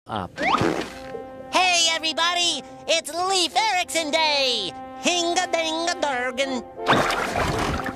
up. Hey, everybody! It's Leif Erikson Day! Hinga-dinga-durgan!